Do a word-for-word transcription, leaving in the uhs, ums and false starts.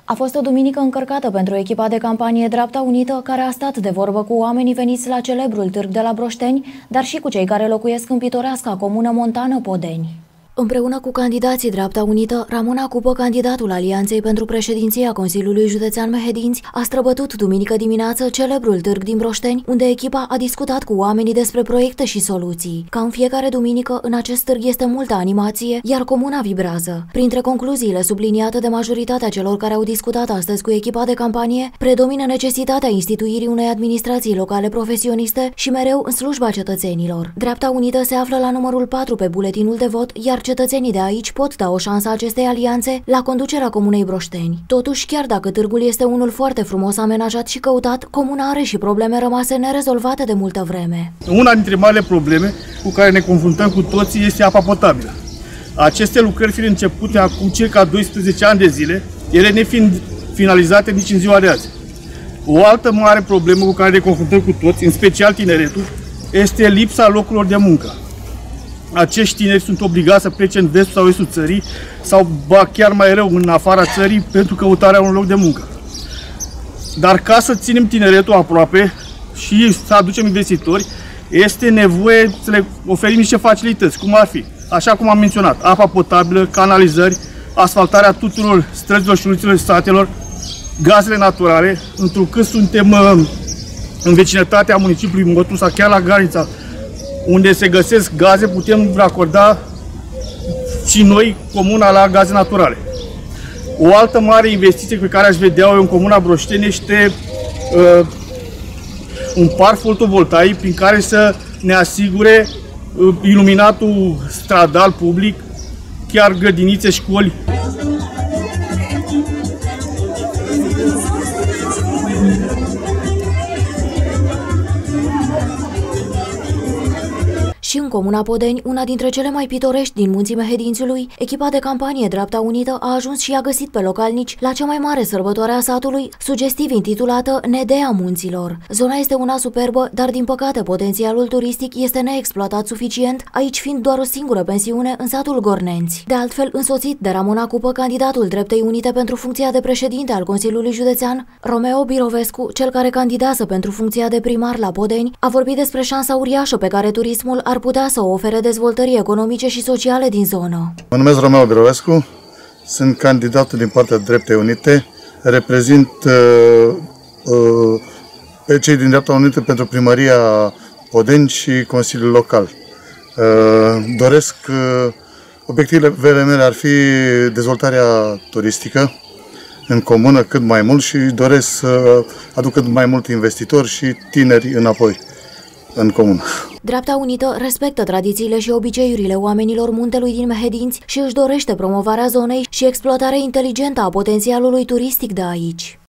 A fost o duminică încărcată pentru echipa de campanie Dreapta Unită, care a stat de vorbă cu oamenii veniți la celebrul târg de la Broșteni, dar și cu cei care locuiesc în pitoreasca comună montană Podeni. Împreună cu candidații Dreapta Unită, Ramona Cupă, candidatul Alianței pentru președinția Consiliului Județean Mehedinți, a străbătut duminică dimineață celebrul târg din Broșteni, unde echipa a discutat cu oamenii despre proiecte și soluții. Ca în fiecare duminică, în acest târg este multă animație, iar comuna vibrează. Printre concluziile subliniate de majoritatea celor care au discutat astăzi cu echipa de campanie, predomină necesitatea instituirii unei administrații locale profesioniste și mereu în slujba cetățenilor. Dreapta Unită se află la numărul patru pe buletinul de vot, iar cetățenii de aici pot da o șansă acestei alianțe la conducerea comunei Broșteni. Totuși, chiar dacă târgul este unul foarte frumos amenajat și căutat, comuna are și probleme rămase nerezolvate de multă vreme. Una dintre marile probleme cu care ne confruntăm cu toții este apa potabilă. Aceste lucrări fiind începute acum circa doisprezece ani de zile, ele nefiind finalizate nici în ziua de azi. O altă mare problemă cu care ne confruntăm cu toți, în special tineretul, este lipsa locurilor de muncă. Acești tineri sunt obligați să plece în vestul sau estul țării sau, ba chiar mai rău, în afara țării pentru căutarea unui loc de muncă. Dar ca să ținem tineretul aproape și să aducem investitori, este nevoie să le oferim niște facilități, cum ar fi, așa cum am menționat, apa potabilă, canalizări, asfaltarea tuturor străzilor și ulițelor satelor, gazele naturale, întrucât suntem în vecinătatea municipiului Mătusa, chiar la granița unde se găsesc gaze, putem racorda și noi comuna la gaze naturale. O altă mare investiție pe care aș vedea-o în comuna Broșteni este uh, un parc fotovoltaic prin care să ne asigure uh, iluminatul stradal public, chiar grădinițe, școli. Și în comuna Podeni, una dintre cele mai pitorești din munții Mehedințiului, echipa de campanie Dreapta Unită a ajuns și a găsit pe localnici la cea mai mare sărbătoare a satului, sugestiv intitulată Nedea Munților. Zona este una superbă, dar din păcate potențialul turistic este neexploatat suficient, aici fiind doar o singură pensiune în satul Gornenți. De altfel, însoțit de Ramona Cupă, candidatul Dreptei Unite pentru funcția de președinte al Consiliului Județean, Romeo Birovescu, cel care candidează pentru funcția de primar la Podeni, a vorbit despre șansa uriașă pe care turismul ar putea să o ofere dezvoltării economice și sociale din zonă. Mă numesc Romeo Birovescu, sunt candidatul din partea Dreptei Unite, reprezint uh, uh, pe cei din Dreapta Unită pentru primăria Podeni și Consiliul Local. Uh, doresc, uh, obiectivele mele ar fi dezvoltarea turistică în comună cât mai mult și doresc să aduc cât mai mult investitori și tineri înapoi în comună. Dreapta Unită respectă tradițiile și obiceiurile oamenilor muntelui din Mehedinți și își dorește promovarea zonei și exploatarea inteligentă a potențialului turistic de aici.